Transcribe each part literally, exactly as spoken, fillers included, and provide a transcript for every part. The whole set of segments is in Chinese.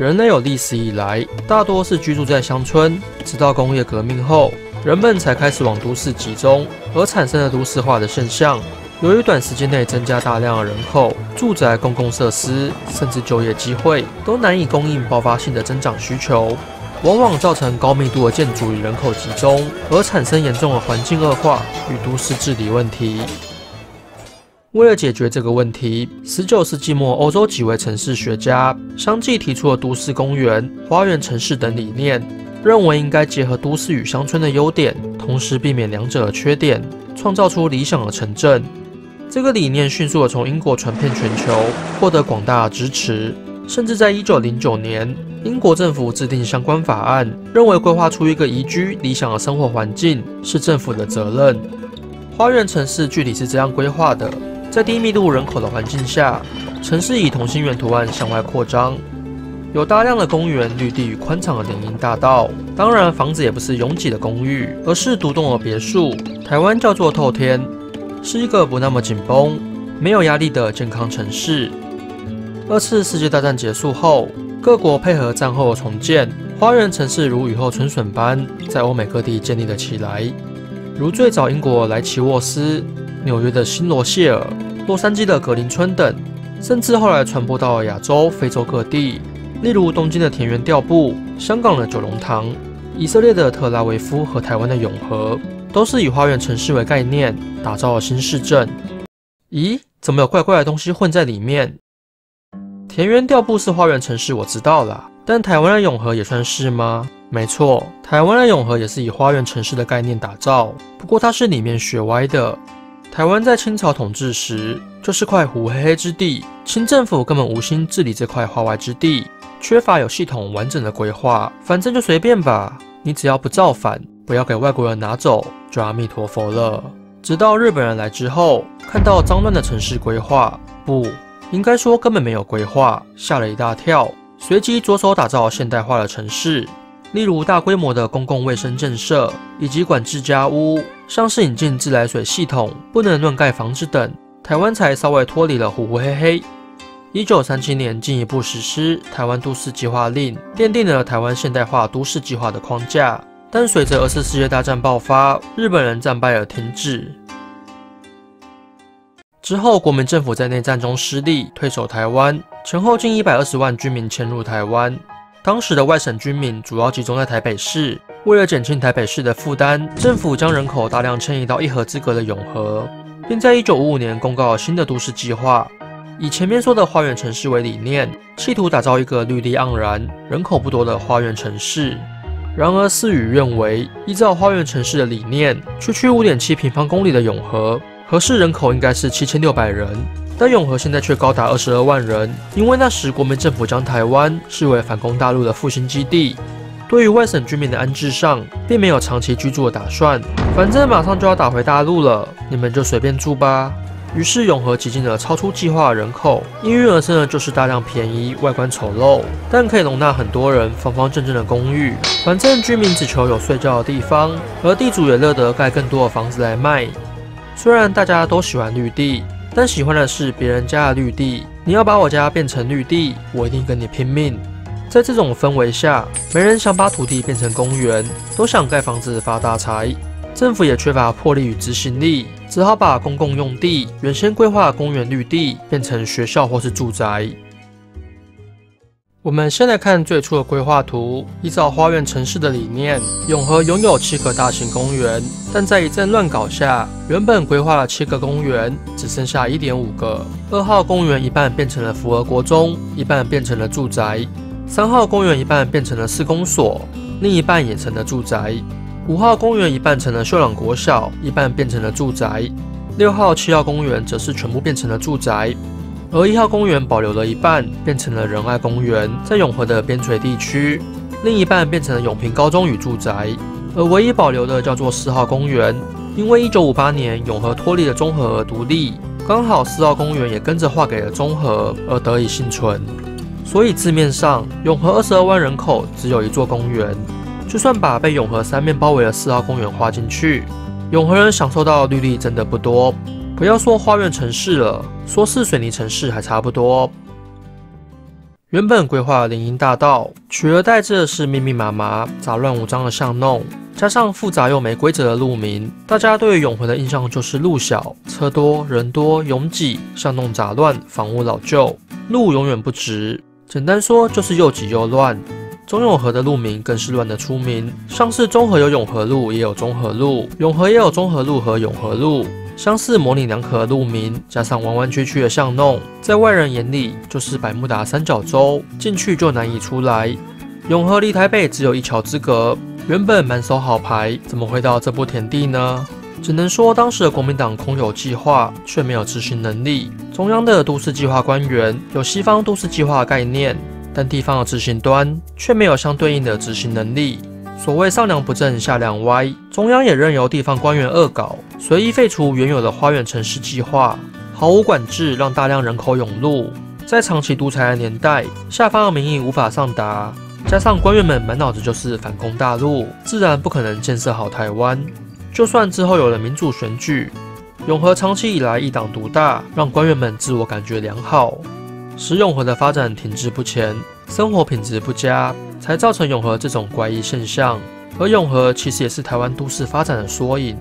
人类有历史以来大多是居住在乡村，直到工业革命后，人们才开始往都市集中，而产生了都市化的现象。由于短时间内增加大量的人口，住宅、公共设施甚至就业机会都难以供应爆发性的增长需求，往往造成高密度的建筑与人口集中，而产生严重的环境恶化与都市治理问题。为了解决这个问题，十九世纪末欧洲几位城市学家相继提出了都市公园、花园城市等理念，认为应该结合都市与乡村的优点，同时避免两者的缺点，创造出理想的城镇。这个理念迅速地从英国传遍全球，获得广大的支持，甚至在一九零九年，英国政府制定相关法案，认为规划出一个宜居、理想的生活环境是政府的责任。花园城市具体是这样规划的：在低密度人口的环境下，城市以同心圆图案向外扩张，有大量的公园、绿地与宽敞的林荫大道。当然，房子也不是拥挤的公寓，而是独栋的别墅，台湾叫做透天，是一个不那么紧绷、没有压力的健康城市。二次世界大战结束后，各国配合战后的重建，花园城市如雨后春笋般在欧美各地建立了起来，如最早英国莱奇沃斯、纽约的新罗谢尔、洛杉矶的格林村等，甚至后来传播到了亚洲、非洲各地，例如东京的田园调布、香港的九龙塘、以色列的特拉维夫和台湾的永和，都是以花园城市为概念打造了新市镇。咦，怎么有怪怪的东西混在里面？田园调布是花园城市，我知道啦，但台湾的永和也算是吗？没错，台湾的永和也是以花园城市的概念打造，不过它是里面学歪的。台湾在清朝统治时就是块湖黑黑之地，清政府根本无心治理这块化外之地，缺乏有系统完整的规划，反正就随便吧，你只要不造反，不要给外国人拿走，就阿弥陀佛了。直到日本人来之后，看到脏乱的城市规划，不应该说根本没有规划，吓了一大跳，随即着手打造现代化的城市，例如大规模的公共卫生建设以及管制家屋，像是引进自来水系统，不能乱盖房子等，台湾才稍微脱离了糊糊黑黑。一九三七年进一步实施台湾都市计划令，奠定了台湾现代化都市计划的框架。但随着二次世界大战爆发，日本人战败而停止。之后，国民政府在内战中失利，退守台湾，前后近一百二十万居民迁入台湾。当时的外省居民主要集中在台北市，为了减轻台北市的负担，政府将人口大量迁移到一河之隔的永和，并在一九五五年公告了新的都市计划，以前面说的花园城市为理念，企图打造一个绿地盎然、人口不多的花园城市。然而事与愿违，依照花园城市的理念，区区 五点七平方公里的永和，合适人口应该是七千六百人，但永和现在却高达二十二万人，因为那时国民政府将台湾视为反攻大陆的复兴基地，对于外省居民的安置上，并没有长期居住的打算，反正马上就要打回大陆了，你们就随便住吧。于是永和挤进了超出计划的人口，应运而生的就是大量便宜、外观丑陋，但可以容纳很多人、方方正正的公寓。反正居民只求有睡觉的地方，而地主也乐得盖更多的房子来卖。虽然大家都喜欢绿地，但喜欢的是别人家的绿地。你要把我家变成绿地，我一定跟你拼命。在这种氛围下，没人想把土地变成公园，都想盖房子发大财。政府也缺乏魄力与执行力，只好把公共用地原先规划的公园绿地变成学校或是住宅。我们先来看最初的规划图，依照花园城市的理念，永和拥有七个大型公园，但在一阵乱搞下，原本规划了七个公园，只剩下 一点五个。二号公园一半变成了福和国中，一半变成了住宅。三号公园一半变成了市公所，另一半也成了住宅。五号公园一半成了秀朗国小，一半变成了住宅。六号、七号公园则是全部变成了住宅，而一号公园保留了一半，变成了仁爱公园，在永和的边陲地区；另一半变成了永平高中与住宅，而唯一保留的叫做四号公园，因为一九五八年永和脱离了中和而独立，刚好四号公园也跟着划给了中和，而得以幸存。所以字面上，永和二十二万人口只有一座公园。就算把被永和三面包围的四号公园划进去，永和人享受到的绿地真的不多。不要说花园城市了，说是水泥城市还差不多。 原本规划的林荫大道，取而代之的是密密麻麻、杂乱无章的巷弄，加上复杂又没规则的路名，大家对于永和的印象就是路小、车多、人多、拥挤、巷弄杂乱、房屋老旧，路永远不直。简单说就是又挤又乱。中永和的路名更是乱得出名，像是中和有永和路，也有中和路；永和也有中和路和永和路。相似模棱两可的路名，加上弯弯曲曲的巷弄，在外人眼里就是百慕达三角洲，进去就难以出来。永和离台北只有一桥之隔，原本满手好牌，怎么会到这步田地呢？只能说当时的国民党空有计划，却没有执行能力。中央的都市计划官员有西方都市计划的概念，但地方的执行端却没有相对应的执行能力。所谓上梁不正下梁歪，中央也任由地方官员恶搞，随意废除原有的花园城市计划，毫无管制，让大量人口涌入。在长期独裁的年代，下方的民意无法上达，加上官员们满脑子就是反攻大陆，自然不可能建设好台湾。就算之后有了民主选举，永和长期以来一党独大，让官员们自我感觉良好，使永和的发展停滞不前，生活品质不佳，才造成永和这种怪异现象。而永和其实也是台湾都市发展的缩影。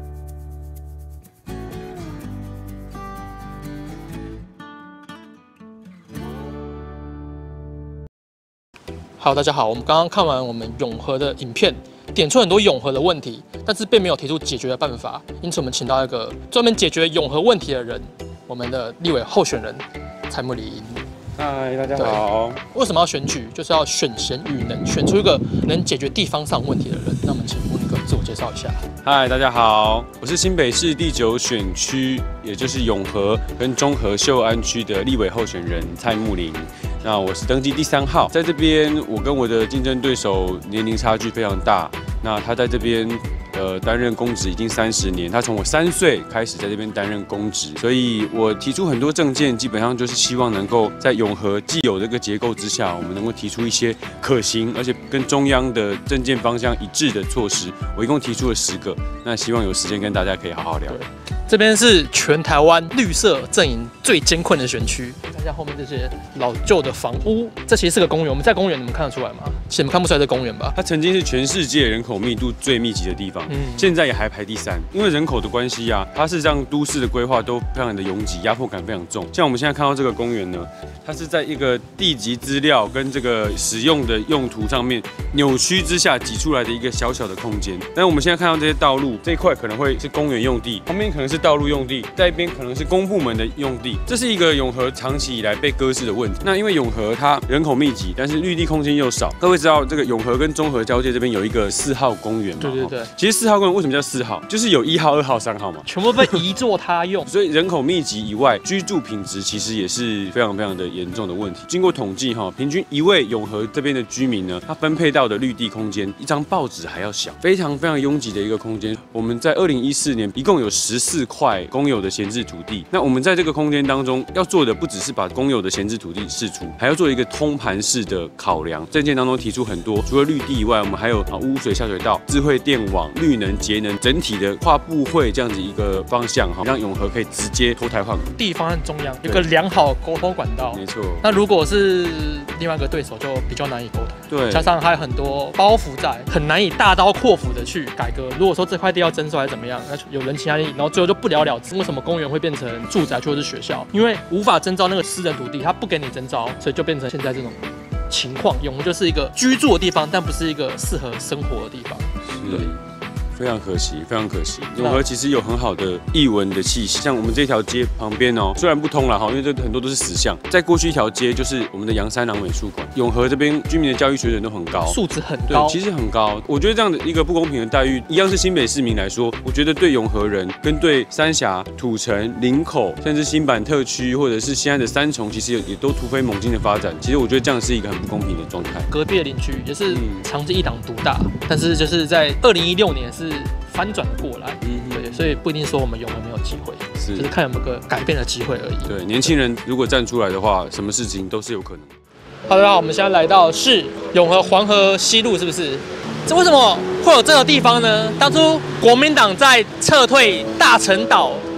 好，大家好，我们刚刚看完我们永和的影片，点出很多永和的问题，但是并没有提出解决的办法，因此我们请到一个专门解决永和问题的人，我们的立委候选人蔡慕林。 嗨，大家好。 为什么要选举？就是要选贤与能，选出一个能解决地方上问题的人。那我们请慕林哥自我介绍一下。 嗨，大家好，我是新北市第九选区，也就是永和跟中和秀安区的立委候选人蔡慕林。那我是登记第三号，在这边我跟我的竞争对手年龄差距非常大。那他在这边呃担任公职已经三十年，他从我三岁开始在这边担任公职，所以我提出很多政见，基本上就是希望能够在永和既有这个结构之下，我们能够提出一些可行而且跟中央的政见方向一致的措施。我一共提出了十个，那希望有时间跟大家可以好好聊。 这边是全台湾绿色阵营最艰困的选区，看一下后面这些老旧的房屋，这其实是个公园。我们在公园，你们看得出来吗？其实你们看不出来这公园吧？ 它曾经是全世界人口密度最密集的地方，嗯，现在也还排第三。因为人口的关系啊，它是让都市的规划都非常的拥挤，压迫感非常重。像我们现在看到这个公园呢，它是在一个地籍资料跟这个使用的用途上面扭曲之下挤出来的一个小小的空间。但我们现在看到这些道路这一块可能会是公园用地，旁边可能是道路用地，在一边可能是公部门的用地，这是一个永和长期以来被搁置的问题。那因为永和它人口密集，但是绿地空间又少。各位知道这个永和跟中和交界这边有一个四号公园嘛？ 对对对。 其实四号公园为什么叫四号？就是有一号、二号、三号嘛， 全部被移作他用。 所以人口密集以外，居住品质其实也是非常非常的严重的问题。经过统计哈，平均一位永和这边的居民呢，他分配到的绿地空间，一张报纸还要小，非常非常拥挤的一个空间。我们在二零一四年一共有十四块公有的闲置土地。那我们在这个空间当中要做的，不只是把公有的闲置土地释出，还要做一个通盘式的考量。政见当中提出很多，除了绿地以外，我们还有啊污水下水道、智慧电网、绿能、节能，整体的跨部会这样子一个方向哈，让永和可以直接脱胎换骨。 地方和中央有个良好沟通管道， 没错。 那如果是另外一个对手，就比较难以沟通。 对， 加上还有很多包袱在，很难以大刀阔斧的去改革。如果说这块地要征收还是怎么样，那有人情压力，然后最后就不了了之。为什么公园会变成住宅或者是学校？因为无法征召那个私人土地，他不给你征召，所以就变成现在这种情况。永和就是一个居住的地方，但不是一个适合生活的地方。 是。非常可惜，非常可惜。永和其实有很好的艺文的气息，像我们这条街旁边哦，虽然不通了哈，因为这很多都是死巷。再过去一条街就是我们的杨三郎美术馆。永和这边居民的教育水准都很高， 素质很高， 对，其实很高。我觉得这样的一个不公平的待遇，一样是新北市民来说，我觉得对永和人跟对三峡、土城、林口，甚至新版特区或者是现在的三重，其实也都突飞猛进的发展。其实我觉得这样是一个很不公平的状态。 隔壁的邻居也是长期一党独大，但是就是在二零一六年是翻转了过来，嗯，对，所以不一定说我们永和没有机会，是，就是看有没有个改变的机会而已。 对，年轻人如果站出来的话，什么事情都是有可能。 好的，好，我们现在来到是永和黄河西路，是不是？这为什么会有这个地方呢？当初国民党在撤退大陈岛、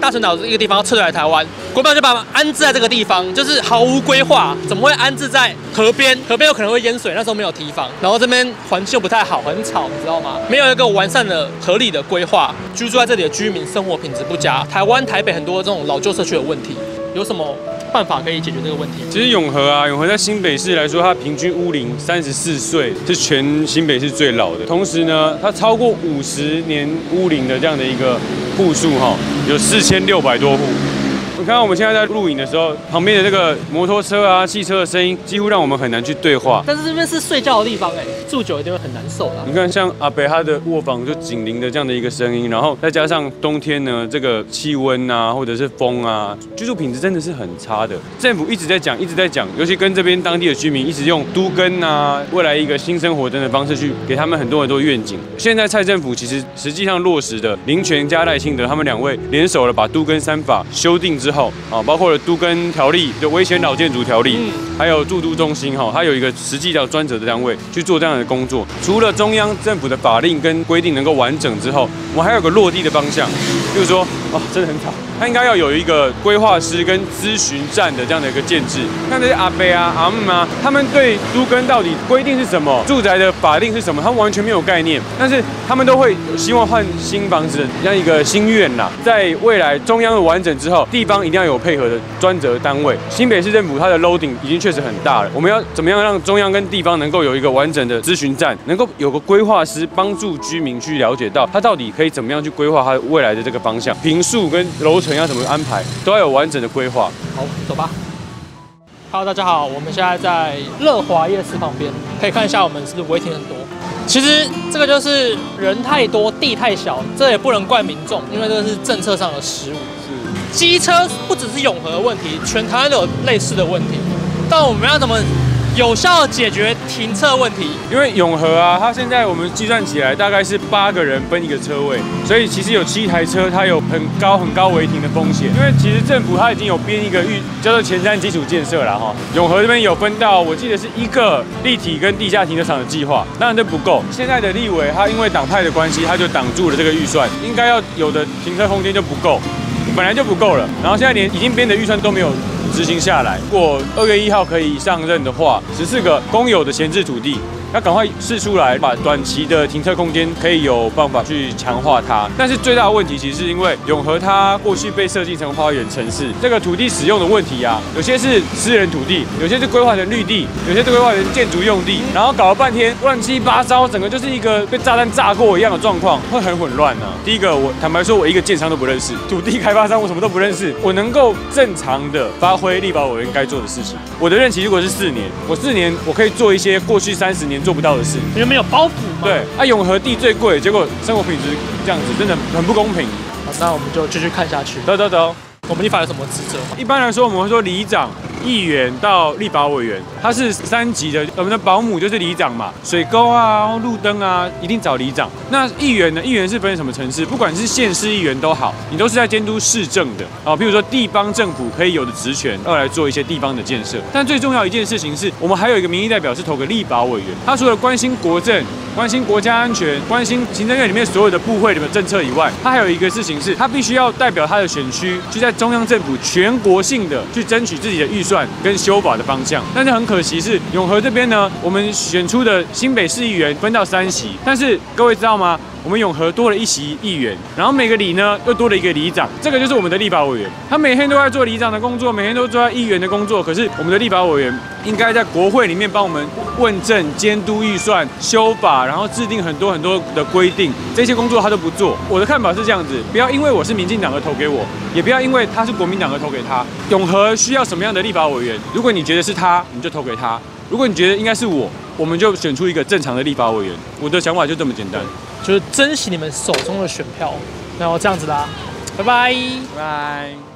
大陈岛这个地方要撤退来台湾，国民党就把他们安置在这个地方，就是毫无规划，怎么会安置在河边？河边有可能会淹水，那时候没有堤防，然后这边环境又不太好，很吵，你知道吗？没有一个完善的、合理的规划，居住在这里的居民生活品质不佳。台湾台北很多这种老旧社区的问题，有什么办法可以解决这个问题？ 其实永和啊，永和在新北市来说，它平均屋龄三十四岁，是全新北市最老的。同时呢，它超过五十年屋龄的这样的一个户数哈，有四千六百多户。你看，我们现在在录影的时候，旁边的这个摩托车啊、汽车的声音，几乎让我们很难去对话。 但是这边是睡觉的地方哎，住久一定会很难受的。 你看，像阿北他的卧房就紧邻的这样的一个声音，然后再加上冬天呢，这个气温啊，或者是风啊，居住品质真的是很差的。政府一直在讲，一直在讲，尤其跟这边当地的居民一直用都更啊，未来一个新生活灯的方式去给他们很多很多愿景。现在蔡政府其实实际上落实的林权加赖清德他们两位联手了，把都更三法修订之后啊，包括了都更条例的危险老建筑条例，嗯、还有住都中心哈，它有一个实际的专责的单位去做这样的工作。除了中央政府的法令跟规定能够完整之后，我们还有个落地的方向，比如说啊，真的很吵。它应该要有一个规划师跟咨询站的这样的一个建制。看这些阿伯啊、阿姆啊，他们对都更到底规定是什么，住宅的法令是什么，他们完全没有概念。但是他们都会希望换新房子的这样一个心愿啦。在未来中央的完整之后，地方一定要有配合的专责单位。新北市政府它的 loading 已经确实很大了，我们要怎么样让中央跟地方能够有一个完整的咨询站，能够有个规划师帮助居民去了解到他到底可以怎么样去规划他未来的这个方向，坪数跟楼层要怎么安排，都要有完整的规划。 好，走吧。Hello， 大家好，我们现在在乐华夜市旁边，可以看一下我们是不是违停很多。其实这个就是人太多，地太小，这也不能怪民众，因为这个是政策上的失误。是，机车不只是永和的问题，全台湾都有类似的问题。但我们要怎么有效地解决停车问题？ 因为永和啊，它现在我们计算起来大概是八个人分一个车位，所以其实有七台车，它有很高很高违停的风险。因为其实政府它已经有编一个预叫做前瞻基础建设了哈，永和这边有分到，我记得是一个立体跟地下停车场的计划，当然这不够。现在的立委他因为党派的关系，他就挡住了这个预算，应该要有的停车空间就不够。本来就不够了，然后现在连已经编的预算都没有执行下来。如果二月一号可以上任的话，十四个公有的闲置土地，要赶快释出来，把短期的停车空间可以有办法去强化它。但是最大的问题其实是因为永和它过去被设计成花园城市，这个土地使用的问题啊，有些是私人土地，有些是规划成绿地，有些是规划成建筑用地，然后搞了半天乱七八糟，整个就是一个被炸弹炸过一样的状况，会很混乱啊。第一个，我坦白说，我一个建商都不认识，土地开发商我什么都不认识，我能够正常的发挥立法委员该做的事情。我的任期如果是四年，我四年我可以做一些过去三十年做不到的事， 因为没有包袱嘛。 对，啊，永和地最贵，结果生活品质这样子，真的很不公平。 好，那我们就继续看下去。 走走走。 我们立法有什么职责吗？ 一般来说，我们会说里长、议员到立法委员，它是三级的。我们的保姆就是里长嘛，水沟啊、路灯啊，一定找里长。那议员呢？议员是分什么层次？不管是县市议员都好，你都是在监督市政的啊。譬如说地方政府可以有的职权，要来做一些地方的建设。但最重要一件事情是，我们还有一个民意代表是投给立法委员，他除了关心国政、关心国家安全、关心行政院里面所有的部会里面的政策以外，他还有一个事情是，他必须要代表他的选区，去在中央政府全国性的去争取自己的预算跟修法的方向。但是很可惜是永和这边呢，我们选出的新北市议员分到三席，但是各位知道吗？我们永和多了一席议员，然后每个里呢又多了一个里长，这个就是我们的立法委员，他每天都在做里长的工作，每天都做议员的工作。可是我们的立法委员应该在国会里面帮我们问政、监督预算、修法，然后制定很多很多的规定，这些工作他都不做。我的看法是这样子，不要因为我是民进党而投给我，也不要因为他是国民党而投给他。永和需要什么样的立法委员？如果你觉得是他，你就投给他；如果你觉得应该是我，我们就选出一个正常的立法委员。我的想法就这么简单。 就是珍惜你们手中的选票，然后这样子啦，拜拜， 拜拜。